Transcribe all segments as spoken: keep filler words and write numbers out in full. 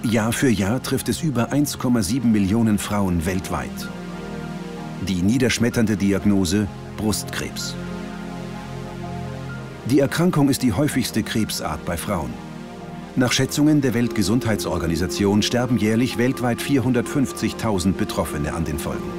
Jahr für Jahr trifft es über eins Komma sieben Millionen Frauen weltweit. Die niederschmetternde Diagnose: Brustkrebs. Die Erkrankung ist die häufigste Krebsart bei Frauen. Nach Schätzungen der Weltgesundheitsorganisation sterben jährlich weltweit vierhundertfünfzigtausend Betroffene an den Folgen.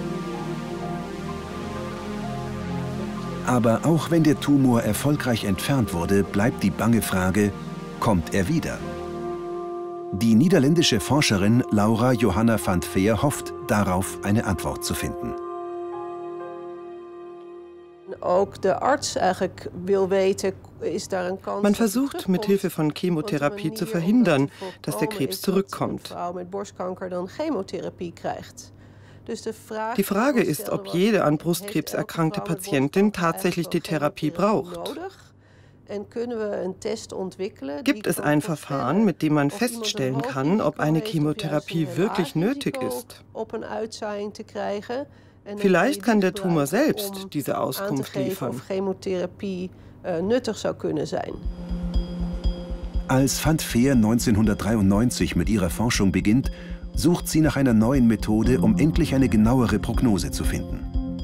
Aber auch wenn der Tumor erfolgreich entfernt wurde, bleibt die bange Frage: Kommt er wieder? Die niederländische Forscherin Laura Johanna van 't Veer hofft, darauf eine Antwort zu finden. Man versucht, mit Hilfe von Chemotherapie zu verhindern, dass der Krebs zurückkommt. Die Frage ist, ob jede an Brustkrebs erkrankte Patientin tatsächlich die Therapie braucht. Gibt es ein Verfahren, mit dem man feststellen kann, ob eine Chemotherapie wirklich nötig ist? Vielleicht kann der Tumor selbst diese Auskunft liefern. Als van 't Veer neunzehnhundertdreiundneunzig mit ihrer Forschung beginnt, sucht sie nach einer neuen Methode, um endlich eine genauere Prognose zu finden.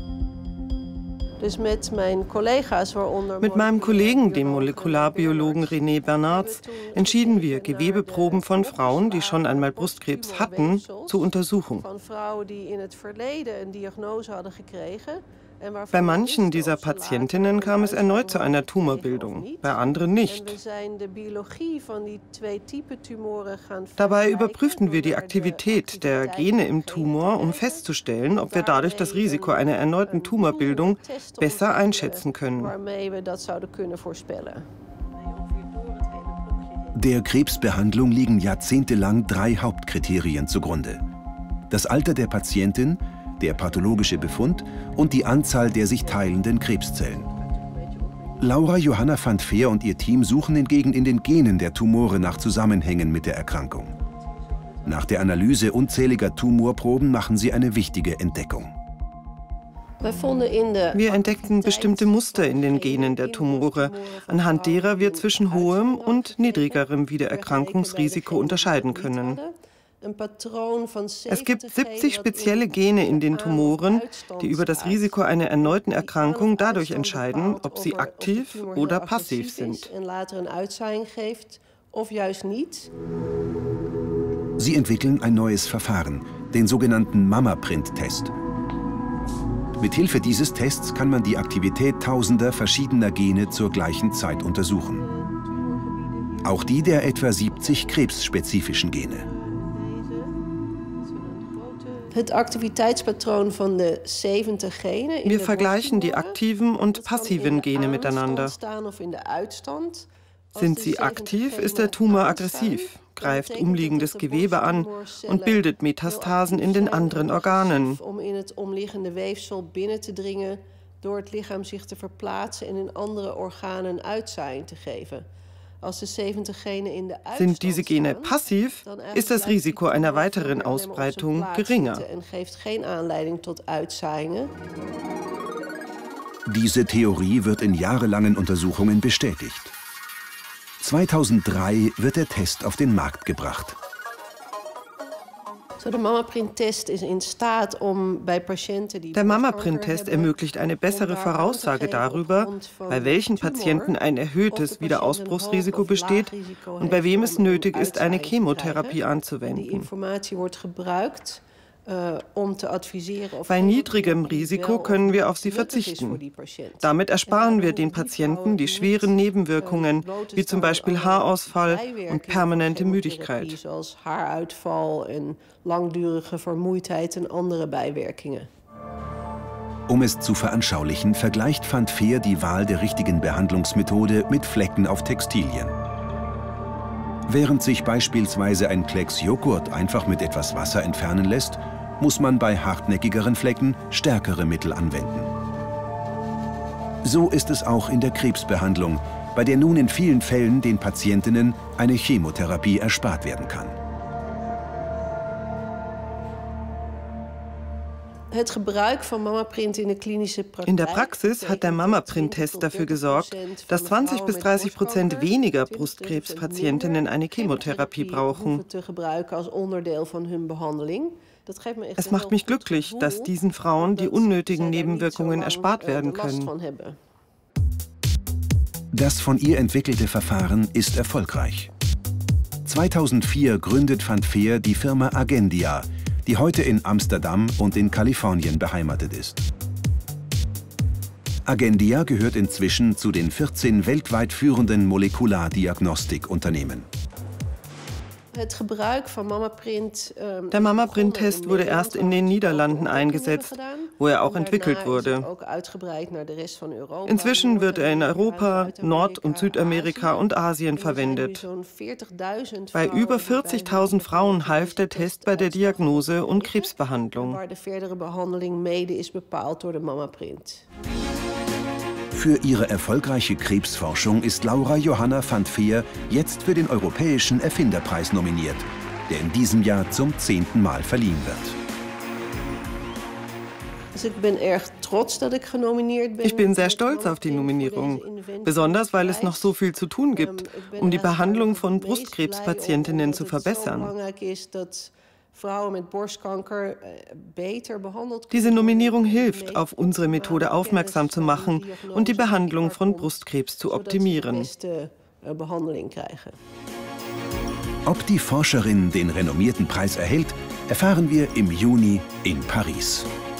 Mit meinem Kollegen, dem Molekularbiologen René Bernards, entschieden wir, Gewebeproben von Frauen, die schon einmal Brustkrebs hatten, zu untersuchen. Bei manchen dieser Patientinnen kam es erneut zu einer Tumorbildung, bei anderen nicht. Dabei überprüften wir die Aktivität der Gene im Tumor, um festzustellen, ob wir dadurch das Risiko einer erneuten Tumorbildung besser einschätzen können. Der Krebsbehandlung liegen jahrzehntelang drei Hauptkriterien zugrunde: das Alter der Patientin, der pathologische Befund und die Anzahl der sich teilenden Krebszellen. Laura Johanna van 't Veer und ihr Team suchen hingegen in den Genen der Tumore nach Zusammenhängen mit der Erkrankung. Nach der Analyse unzähliger Tumorproben machen sie eine wichtige Entdeckung. Wir entdeckten bestimmte Muster in den Genen der Tumore, anhand derer wir zwischen hohem und niedrigerem Wiedererkrankungsrisiko unterscheiden können. Es gibt siebzig spezielle Gene in den Tumoren, die über das Risiko einer erneuten Erkrankung dadurch entscheiden, ob sie aktiv oder passiv sind. Sie entwickeln ein neues Verfahren, den sogenannten Mamaprint-Test. Mithilfe dieses Tests kann man die Aktivität tausender verschiedener Gene zur gleichen Zeit untersuchen. Auch die der etwa siebzig krebsspezifischen Gene. Wir vergleichen die aktiven und passiven Gene miteinander. Sind sie aktiv, ist der Tumor aggressiv, greift umliegendes Gewebe an und bildet Metastasen in den anderen Organen. Sind diese Gene passiv, ist das Risiko einer weiteren Ausbreitung geringer. Diese Theorie wird in jahrelangen Untersuchungen bestätigt. zweitausenddrei wird der Test auf den Markt gebracht. Der Mamaprint-Test ermöglicht eine bessere Voraussage darüber, bei welchen Patienten ein erhöhtes Wiederausbruchsrisiko besteht und bei wem es nötig ist, eine Chemotherapie anzuwenden. Bei niedrigem Risiko können wir auf sie verzichten. Damit ersparen wir den Patienten die schweren Nebenwirkungen, wie zum Beispiel Haarausfall und permanente Müdigkeit. Um es zu veranschaulichen, vergleicht van 't Veer die Wahl der richtigen Behandlungsmethode mit Flecken auf Textilien. Während sich beispielsweise ein Klecks Joghurt einfach mit etwas Wasser entfernen lässt, muss man bei hartnäckigeren Flecken stärkere Mittel anwenden. So ist es auch in der Krebsbehandlung, bei der nun in vielen Fällen den Patientinnen eine Chemotherapie erspart werden kann. In der Praxis hat der Mama-Print-Test dafür gesorgt, dass zwanzig bis dreißig Prozent weniger Brustkrebspatientinnen eine Chemotherapie brauchen. Es macht mich glücklich, dass diesen Frauen die unnötigen Nebenwirkungen erspart werden können. Das von ihr entwickelte Verfahren ist erfolgreich. zweitausendvier gründet Van Veer die Firma Agendia, die heute in Amsterdam und in Kalifornien beheimatet ist. Agendia gehört inzwischen zu den vierzehn weltweit führenden Molekulardiagnostikunternehmen. Der Mama-Print-Test wurde erst in den Niederlanden eingesetzt, wo er auch entwickelt wurde. Inzwischen wird er in Europa, Nord- und Südamerika und Asien verwendet. Bei über vierzigtausend Frauen half der Test bei der Diagnose und Krebsbehandlung. Für ihre erfolgreiche Krebsforschung ist Laura Johanna van Veer jetzt für den Europäischen Erfinderpreis nominiert, der in diesem Jahr zum zehnten Mal verliehen wird. Ich bin sehr stolz auf die Nominierung, besonders weil es noch so viel zu tun gibt, um die Behandlung von Brustkrebspatientinnen zu verbessern. Diese Nominierung hilft, auf unsere Methode aufmerksam zu machen und die Behandlung von Brustkrebs zu optimieren. Ob die Forscherin den renommierten Preis erhält, erfahren wir im Juni in Paris.